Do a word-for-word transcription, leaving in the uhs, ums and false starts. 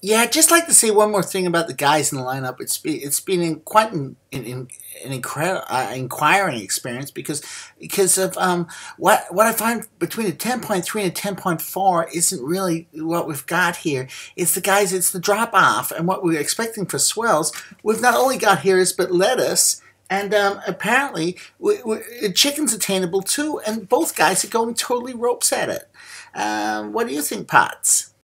Yeah, I'd just like to say one more thing about the guys in the lineup. It's be, it's been in quite an, an, an incredible, uh, inquiring experience because because of um, what what I find between a ten point three and a ten point four isn't really what we've got here. It's the guys, it's the drop off, and what we were expecting for swells. We've not only got here is but lettuce. And um, apparently, we, we, chicken's attainable too, and both guys are going totally ropes at it. Um, what do you think, Potts?